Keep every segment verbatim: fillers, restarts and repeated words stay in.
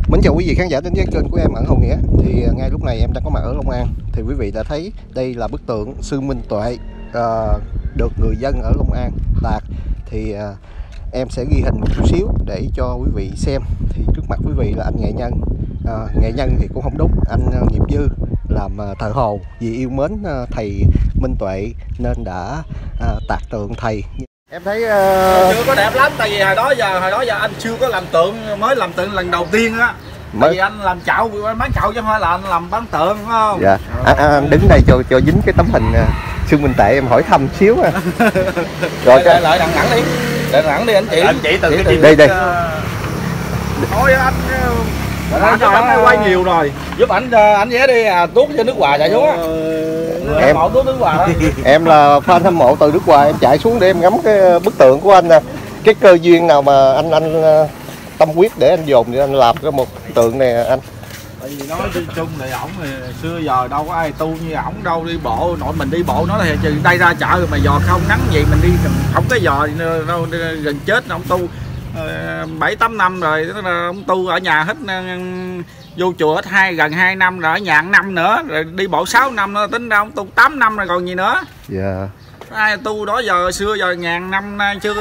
Mến chào quý vị khán giả đến với kênh của em Ẩn Hậu Nghĩa. Thì ngay lúc này em đang có mặt ở Long An. Thì quý vị đã thấy đây là bức tượng Sư Minh Tuệ uh, được người dân ở Long An tạc. Thì uh, em sẽ ghi hình một chút xíu để cho quý vị xem. Thì trước mặt quý vị là anh nghệ nhân. uh, Nghệ nhân thì cũng không đúng, anh uh, nghiệp dư làm uh, thợ hồ. Vì yêu mến uh, thầy Minh Tuệ nên đã uh, tạc tượng thầy. Em thấy uh... chưa có đẹp lắm, tại vì hồi đó giờ hồi đó giờ anh chưa có làm tượng, mới làm tượng lần đầu tiên á. Mới... Tại vì anh làm chậu, anh bán chậu chứ không phải là anh làm bán tượng, phải không? Dạ. Anh, anh, anh đứng đây cho cho dính cái tấm hình uh, Sư Minh Tuệ em hỏi thăm xíu à. Rồi lại lại đằng thẳng đi, đằng thẳng đi anh chị. Anh chỉ từ cái đây đây. Thôi anh anh cho anh quay nhiều rồi, giúp anh anh vé đi à, tuốt cho nước Hòa chạy xuống á. Em tuốt nước Hòa. Em là fan hâm mộ từ nước Hòa, em chạy xuống để em ngắm cái bức tượng của anh nè. Cái cơ duyên nào mà anh anh tâm huyết để anh dồn để anh làm cái một tượng này anh? Tại vì nói chung thì ổng thì xưa giờ đâu có ai tu như ổng đâu, đi bộ nội mình đi bộ nó thì trừ đây ra chợ rồi mà giò không nắng gì mình đi không có giò đâu, gần chết ông tu bảy tám năm rồi, ông tu ở nhà hết, vô chùa hết hai gần hai năm rồi, ở nhà năm nữa rồi đi bộ sáu năm nữa, tính ra ông tu tám năm rồi còn gì nữa. Dạ. Yeah. Ai tu đó giờ xưa giờ ngàn năm nay chưa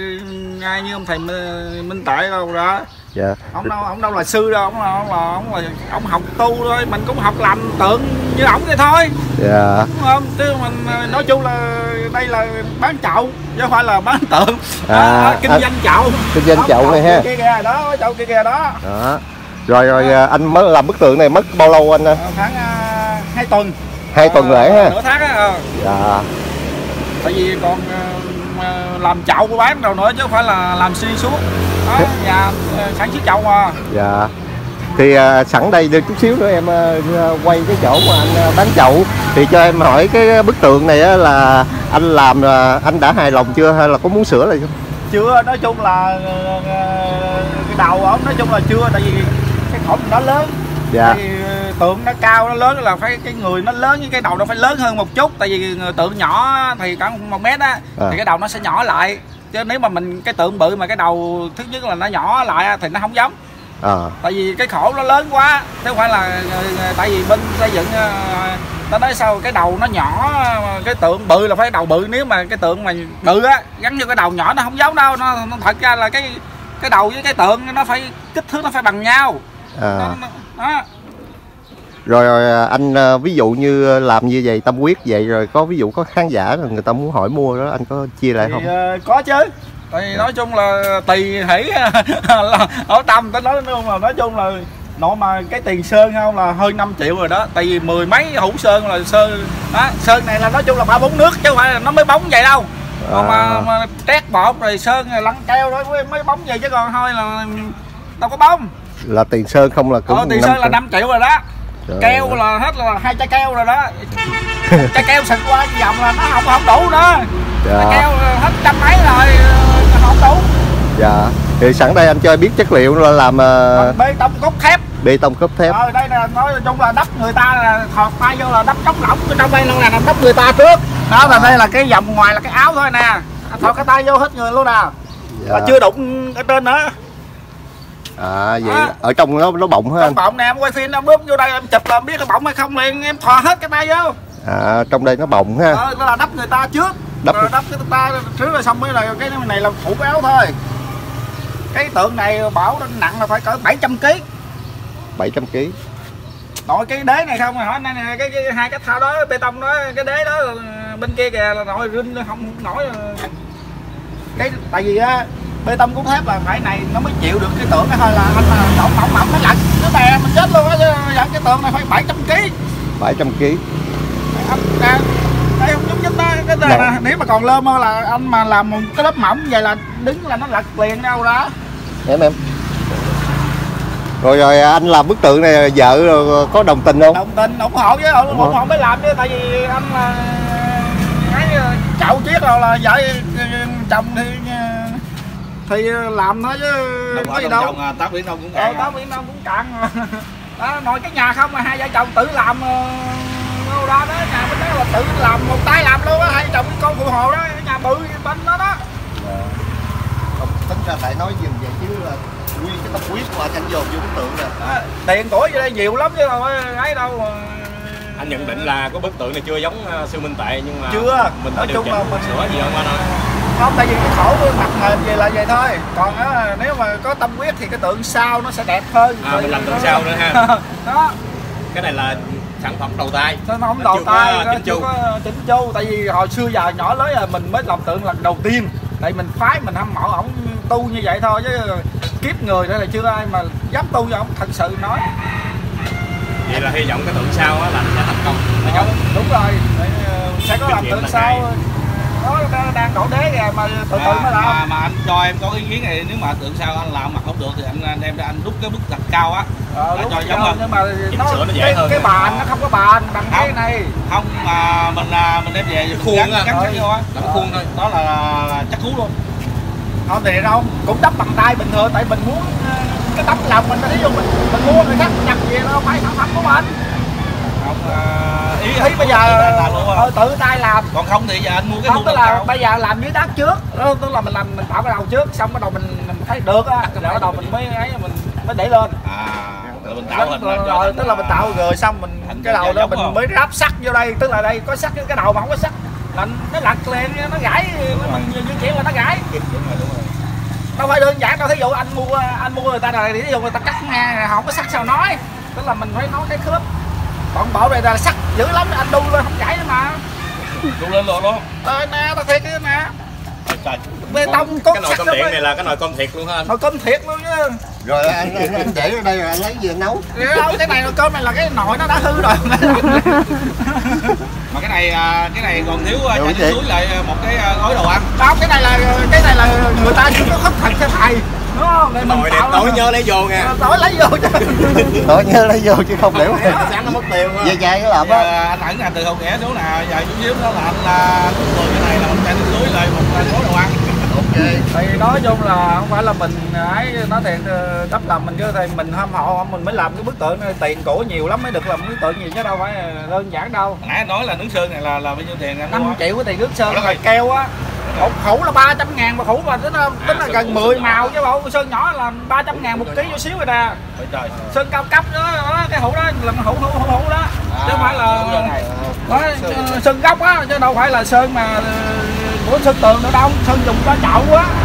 ai như ông thầy Minh Tuệ đâu đó. Dạ. Ông đâu ông đâu là sư đâu, ông là ông là ông là ông học tu thôi, mình cũng học làm tượng như ổng vậy thôi. Dạ. Đúng không? Chứ mình nói chung là đây là bán chậu chứ không phải là bán tượng. À, à, kinh à, doanh chậu. Kinh doanh chậu này ha. Kia kìa đó, chậu kia kìa đó. Đó. Rồi rồi à. Anh mới làm bức tượng này mất bao lâu anh? À, khoảng uh, hai tuần. Hai tuần lễ ha. Nửa tháng á. À. Dạ. Tại vì còn uh, làm chậu của bán đâu nữa chứ không phải là làm xuyên suốt. Đó, nhà uh, sản xuất chậu mà. Dạ. Thì uh, sẵn đây được chút xíu nữa em uh, quay cái chỗ mà anh uh, bán chậu. Thì cho em hỏi cái bức tượng này uh, là anh làm uh, anh đã hài lòng chưa hay là có muốn sửa lại không? Chưa, nói chung là uh, cái đầu ổng nói chung là chưa, tại vì cái khổng nó lớn. Dạ. Thì tượng nó cao nó lớn là phải cái người nó lớn với cái đầu nó phải lớn hơn một chút, tại vì tượng nhỏ thì khoảng một mét á, à. Thì cái đầu nó sẽ nhỏ lại, chứ nếu mà mình cái tượng bự mà cái đầu thứ nhất là nó nhỏ lại thì nó không giống. À. Tại vì cái khổ nó lớn quá, chứ không phải là tại vì bên xây dựng ta nói sao cái đầu nó nhỏ, cái tượng bự là phải đầu bự, nếu mà cái tượng mà bự á gắn vô cái đầu nhỏ nó không giống đâu, nó, nó thật ra là cái cái đầu với cái tượng nó phải kích thước nó phải bằng nhau. À. Nó, nó, đó. Rồi, rồi anh ví dụ như làm như vậy tâm huyết vậy rồi có ví dụ có khán giả người ta muốn hỏi mua đó anh có chia lại thì, không? Uh, có chứ. Thì yeah. Nói chung là tùy hỷ ở tâm tới nói luôn, là nói chung là nội mà cái tiền sơn không là hơn năm triệu rồi đó, tại vì mười mấy hũ sơn là sơn đó, sơn này là nói chung là ba bốn nước chứ không phải là nó mới bóng vậy đâu. Còn à. mà, mà trét bột rồi sơn rồi lăn keo đó mới bóng vậy, chứ còn thôi là đâu có bóng. Là tiền sơn không là cũng ờ, tiền sơn là năm triệu rồi đó. Trời keo ơi. Là hết là hai chai keo rồi đó. Chai keo xịt qua vòng là nó không không đủ nữa. Dạ. Keo hết trăm mấy rồi không đủ. Dạ. Thì sẵn đây anh cho biết chất liệu là làm uh... bê tông cốt thép. Bê tông cốt thép. Ờ đây là nói chung là đắp người ta là thọt tay vô là đắp chống lỏng, cái trong đây là đắp người ta trước. Đó là đây là cái vòng ngoài là cái áo thôi nè. Thọt cái tay vô hết người luôn nè. Dạ. Là chưa đụng ở trên nữa. À vậy à. Ở trong nó nó bọng ha anh? Bọng nè, em quay phim em bước vô đây em chụp là em biết cái bọng hay không liền, em thò hết cái tay vô. À trong đây nó bọng ha. Ờ nó là đắp người ta trước. Đắp rồi đắp cái tay trước rồi xong mới là cái này là phụ cái áo thôi. Cái tượng này bảo nặng là phải cỡ bảy trăm ký. bảy trăm ký. Nội cái đế này không hỏi này nè, cái, cái hai cái thao đó bê tông đó, cái đế đó bên kia kìa là nội rinh không, không nổi. Cái tại vì á bê tông cốt thép là phải này nó mới chịu được cái tượng cái thôi, là anh là đổ mỏng mỏng nó lật cái bè mình chết luôn á, chứ cái tượng này phải bảy trăm ký. bảy trăm ký. Đây không giống giống đó, cái này là, nếu mà còn lơ mơ là anh mà làm một cái lớp mỏng vậy là đứng là nó lật liền đâu đó. Em em. Rồi rồi anh làm bức tượng này vợ rồi có đồng tình không? Đồng tình, ủng hộ chứ, ủng hộ, hộ mới làm chứ, tại vì anh là cái chậu chiếc rồi là vợ chồng thì thì làm thôi chứ có gì đâu. Tám biển đâu cũng cạn. Tám biển đâu cũng cạn. Đó, nội cái nhà không mà hai vợ chồng tự làm đâu đó đó, nhà bên đó là tự làm một tay làm luôn á, hai chồng con phụ hồ đó, cái nhà bự bên đó đó. tính ra tại nói dừng vậy chứ là nguyên cái tâm huyết của anh anh dồn vô bức tượng nè. À, tiền của vậy đây nhiều lắm chứ đâu ấy đâu. Anh nhận định là có bức tượng này chưa giống uh, sư Minh Tuệ, nhưng mà chưa mình nói chung là mình sửa gì không anh ơi? Không, tại vì cái khổ của mặt mềm vậy là vậy thôi, còn á, nếu mà có tâm huyết thì cái tượng sau nó sẽ đẹp hơn. À, mình làm tượng sau nữa ha. Đó, cái này là sản phẩm đầu tay, nó không đầu tay, nó chưa có chỉnh chu. Tại vì hồi xưa giờ nhỏ lớn là mình mới làm tượng lần đầu tiên, tại mình phái mình hâm mộ ổng tu như vậy thôi, chứ kiếp người đó là chưa ai mà dám tu cho ổng thật sự nói. Vậy là hy vọng cái tượng sau á là sẽ thành công. Ờ, đúng rồi, sẽ có làm tượng sau. Nó đang đổ đế kìa mà từ từ mới làm. Mà, mà anh cho em có ý kiến này, nếu mà tượng sau anh làm mà không được thì anh anh em anh rút cái bức gạch cao á. Ờ, cho giống hơn. Nhưng mà nó, nó dễ cái, hơn cái bàn nó không có bàn bằng cái này. Không, mà mình mình đem về khuôn gắn, á, gắn sắt vô á, làm khuôn thôi. Đó là, là chắc cú luôn. Không thì đâu, cũng đắp bằng tay bình thường, tại mình muốn cái tấm lòng mình, ví dụ mình mình mua người khác nhập về đâu phải sản phẩm của mình. Không, uh, ý ý bây giờ ờ, tự tay làm. Còn không thì giờ anh mua cái không, tức là cao. Bây giờ làm dưới đất trước, đó, tức là mình làm mình tạo cái đầu trước, xong bắt đầu mình mình thấy được á, rồi bắt đầu mình mới ấy mình mới để lên. À, là mình tạo hình rồi, rồi tức là mình tạo rồi xong mình cái đầu đó mình rồi. Mới ráp sắt vô đây, tức là đây có sắt, cái đầu mà không có sắt là nó lật liền, nó gãy, mình di chuyển là nó gãy. Đâu phải đơn giản đâu, thí dụ anh mua anh mua người ta này, thí dụ người ta cắt ngang không có sắt sao nói, tức là mình phải nói cái khớp. Còn bộ này là sắt dữ lắm, anh đu lên không chảy nữa mà. Đu lên luôn luôn. Trời nè, tao thiệt cái nè. Trời. Bê tông cốt. Cái nồi cơm điện này là cái nồi cơm thiệt luôn hả anh? Nồi cơm thiệt luôn chứ. Rồi anh, anh, anh để ở đây rồi anh lấy gì anh nấu? Đâu, cái này nồi cơm này là cái nồi nó đã hư rồi. Mà cái này cái này còn thiếu chạy suối lại một cái gói đồ ăn. Không, cái này là cái này là người ta chưa có khắc thật cho thầy. Đúng không? Để nồi đẹp tối nhớ lấy vô nha. Tối lấy vô chứ. Tối nhớ lấy vô chứ không để sáng nó mất tiền quá. Về dài cái làm á. Anh ẩn là từ Hậu Nghĩa xuống nào, giờ chút xíu đó là anh là người cái này là mình chạy suối lại một gói đồ ăn. Ok. Thì nói chung là không phải là mình ấy nói thiệt tấm lòng mình chứ, thì mình hâm mộ mình mới làm cái bức tượng này, tiền của nhiều lắm mới được làm bức tượng gì chứ đâu phải đơn giản đâu. Nãy anh nói là nướng sơn này là là bao nhiêu tiền anh? năm triệu cái tiền nước sơn là keo á. Một khủ là ba trăm ngàn mà khủ mà tính là, tính là gần mười màu chứ bộ sơn nhỏ là ba trăm ngàn một ký vô xíu rồi nè. Trời. Sơn cao cấp đó, đó cái hũ đó là hũ hũ hũ hũ đó. Chứ không phải là đó, sơn gốc á, chứ đâu phải là sơn mà của sơn tường nữa đâu, sơn dùng cho chậu á.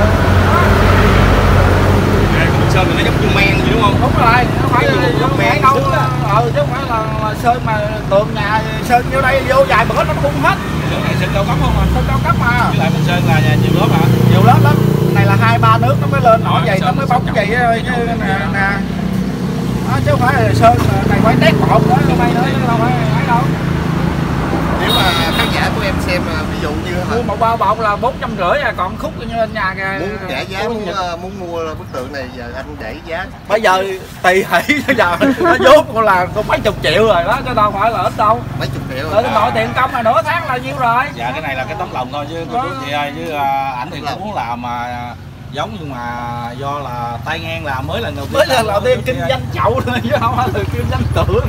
Sơn thì nó giống như men vậy đúng không? Đúng rồi, nó phải giống men đâu. Ừ, chứ không phải là, là sơn mà tường nhà sơn vô đây vô vài bữa nó cũng hết. Cái này sơn cao cấp không anh? Sơn cao cấp mà. Với lại mình sơn là nhà nhiều lớp hả? Nhiều lớp lắm. Này là hai ba nước nó mới lên nổi vậy, nó mới bóng vậy thôi chứ nè nè. Đó, chứ không phải là sơn này phải tét bột nữa, đây nữa chứ đâu phải ấy đâu. Nếu mà khán giả của em xem ví dụ như mua một bao bột là bốn trăm rưỡi à, còn khúc như ở nhà kìa. Muốn trả giá muốn, muốn mua bức tượng này giờ anh để giá. Bây giờ tùy hỷ bây giờ nó vốn cũng là cũng mấy chục triệu rồi đó, chứ đâu phải là ít đâu. Mấy chục triệu. Rồi nội tiền công là nửa tháng là nhiêu rồi. Dạ cái này là cái tấm lòng thôi chứ cô chú chị ơi, chứ ảnh thì cũng muốn làm mà giống, nhưng mà do là tay ngang làm mới lần đầu tiên. Mới lần đầu tiên kinh doanh chậu thôi chứ không phải là kinh doanh tượng.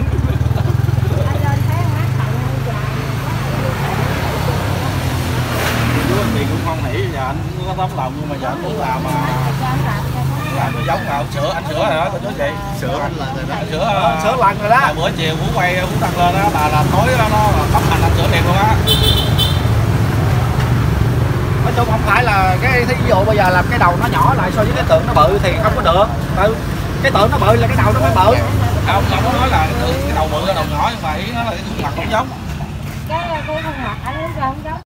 Thì cũng không nghĩ giờ anh cũng có tấm lòng, nhưng mà giờ anh muốn làm mà làm nó giống nào sửa, anh sửa rồi đó cô chú chị. Sửa anh lần rồi đó. Anh sửa sửa lần rồi đó. Là bữa chiều Vũ quay Vũ tăng lên đó là là tối đó, nó tấm hành anh sửa thiệt luôn á. Nói chung không phải là cái thí dụ bây giờ làm cái đầu nó nhỏ lại so với cái tượng nó bự thì không có được. Tại cái tượng nó bự là cái đầu nó mới bự. Không, không có nói là cái đầu bự là đầu nhỏ, nhưng mà ý nó là cái khuôn mặt không giống. Cái cái khuôn mặt anh không giống.